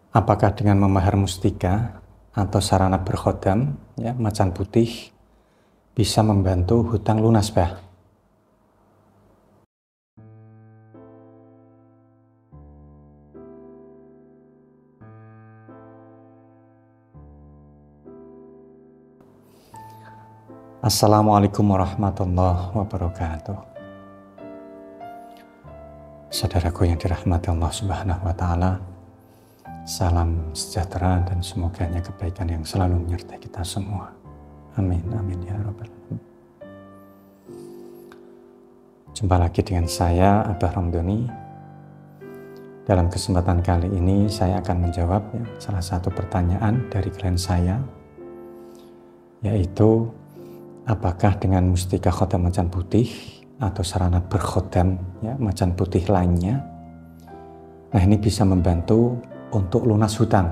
Apakah dengan memahar mustika atau sarana berkhodam, ya, macan putih, bisa membantu hutang lunas, Bah? Assalamualaikum warahmatullahi wabarakatuh. Saudaraku yang dirahmati Allah Subhanahu wa Ta'ala, salam sejahtera dan semoga kebaikan yang selalu menyertai kita semua. Amin, amin ya rabbal alamin. Jumpa lagi dengan saya, Abah Ramdhani. Dalam kesempatan kali ini saya akan menjawab salah satu pertanyaan dari klien saya, yaitu apakah dengan mustika khodam macan putih atau sarana berkhodam macan putih lainnya, nah ini bisa membantu untuk lunas hutang.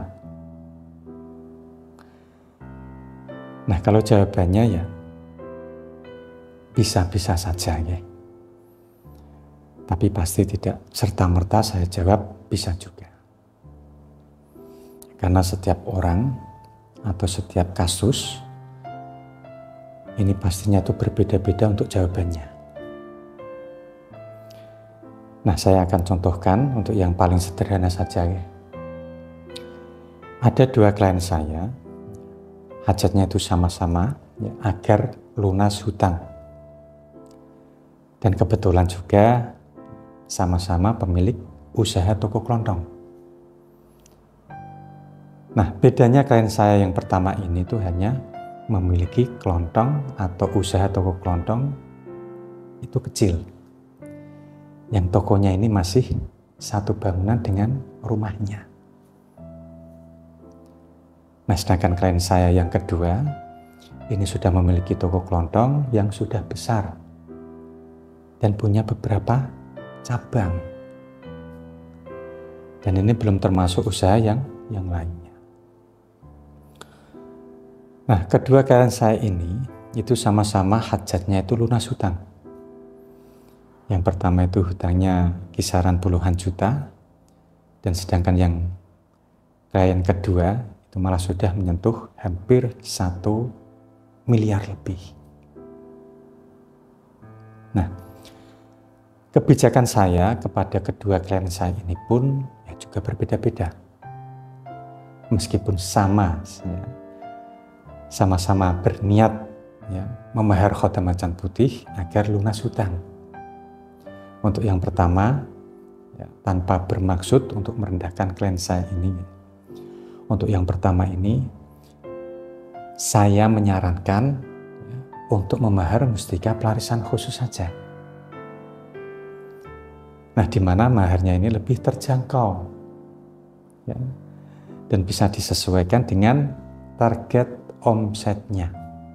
Nah kalau jawabannya ya bisa-bisa saja ya. Tapi pasti tidak serta-merta saya jawab bisa juga. Karena setiap orang atau setiap kasus ini pastinya tuh berbeda-beda untuk jawabannya. Nah, saya akan contohkan untuk yang paling sederhana saja ya. Ada dua klien saya, hajatnya itu sama-sama ya, agar lunas hutang. Dan kebetulan juga sama-sama pemilik usaha toko kelontong. Nah, bedanya klien saya yang pertama ini tuh hanya memiliki kelontong atau usaha toko kelontong itu kecil. Yang tokonya ini masih satu bangunan dengan rumahnya. Nah, sedangkan klien saya yang kedua ini sudah memiliki toko kelontong yang sudah besar dan punya beberapa cabang. Dan ini belum termasuk usaha yang lainnya. Nah, kedua klien saya ini itu sama-sama hajatnya itu lunas hutang. Yang pertama itu hutangnya kisaran puluhan juta, dan sedangkan yang klien kedua itu malah sudah menyentuh hampir 1 miliar lebih. Nah, kebijakan saya kepada kedua klien saya ini pun ya juga berbeda-beda. Meskipun sama-sama berniat ya, memahar khodam macan putih agar lunas hutang. Untuk yang pertama, ya, tanpa bermaksud untuk merendahkan klien saya ini. Untuk yang pertama ini, saya menyarankan ya, untuk memahar mustika pelarisan khusus saja. Nah, di mana maharnya ini lebih terjangkau ya, dan bisa disesuaikan dengan target omsetnya.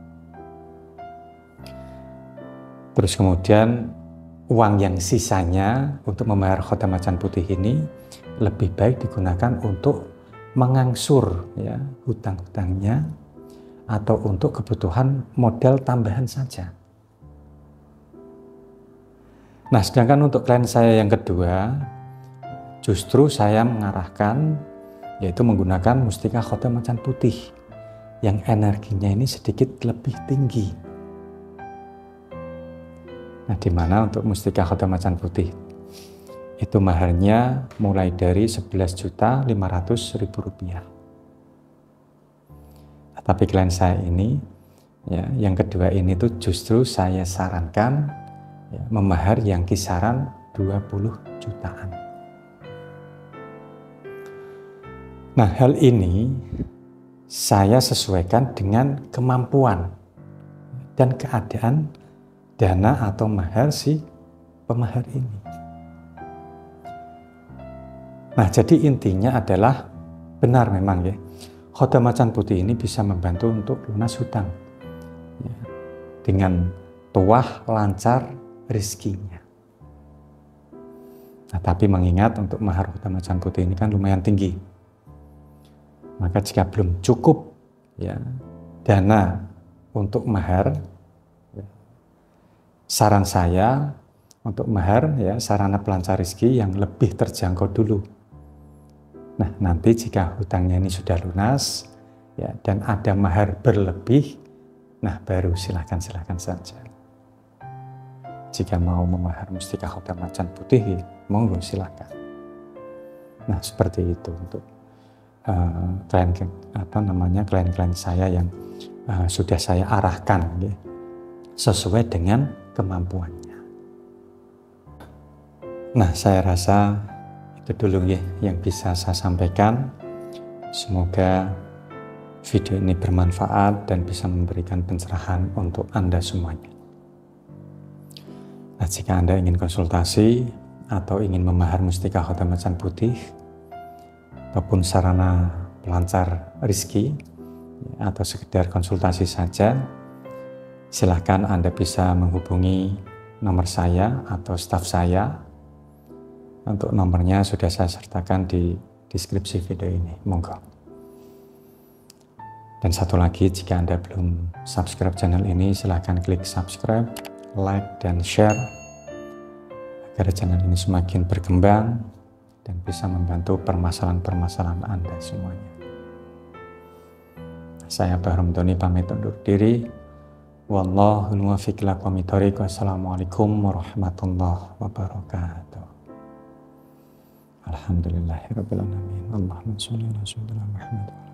Terus kemudian uang yang sisanya untuk memahar khodam macan putih ini lebih baik digunakan untuk mengangsur ya, hutang-hutangnya atau untuk kebutuhan modal tambahan saja. Nah, sedangkan untuk klien saya yang kedua, justru saya mengarahkan yaitu menggunakan mustika khodam macan putih yang energinya ini sedikit lebih tinggi. Nah, di mana untuk mustika khodam macan putih itu maharnya mulai dari 11.500.000 rupiah. Tapi klien saya ini ya, yang kedua ini tuh justru saya sarankan ya, memahar yang kisaran 20 jutaan. Nah, hal ini saya sesuaikan dengan kemampuan dan keadaan dana atau mahar si pemahar ini. Nah, jadi intinya adalah benar memang ya, khodam macan putih ini bisa membantu untuk lunas hutang ya, dengan tuah lancar rezekinya. Nah, tapi mengingat untuk mahar khodam macan putih ini kan lumayan tinggi. Maka jika belum cukup ya, dana untuk mahar, ya, saran saya untuk mahar ya, sarana pelancar rezeki yang lebih terjangkau dulu. Nah, nanti jika hutangnya ini sudah lunas ya dan ada mahar berlebih, nah baru silakan saja. Jika mau memahar mustika khotam macan putih, monggo silakan. Nah, seperti itu untuk klien-klien saya yang sudah saya arahkan ya, sesuai dengan kemampuannya. Nah, saya rasa itu dulu ya yang bisa saya sampaikan. Semoga video ini bermanfaat dan bisa memberikan pencerahan untuk Anda semuanya. Nah, jika Anda ingin konsultasi atau ingin memahar mustika khotam macan putih ataupun sarana pelancar rezeki atau sekedar konsultasi saja, silakan Anda bisa menghubungi nomor saya atau staf saya. Untuk nomornya sudah saya sertakan di deskripsi video ini, monggo. Dan satu lagi, jika Anda belum subscribe channel ini, silahkan klik subscribe, like, dan share agar channel ini semakin berkembang dan bisa membantu permasalahan-permasalahan Anda semuanya. Saya Bahrom Doni pamit undur diri. Wallahul muwaffiq ila aqwamit thoriq. Wassalamualaikum warahmatullahi wabarakatuh. Alhamdulillahirabbil alamin. Allahumma shalli ala sayyidina Muhammad.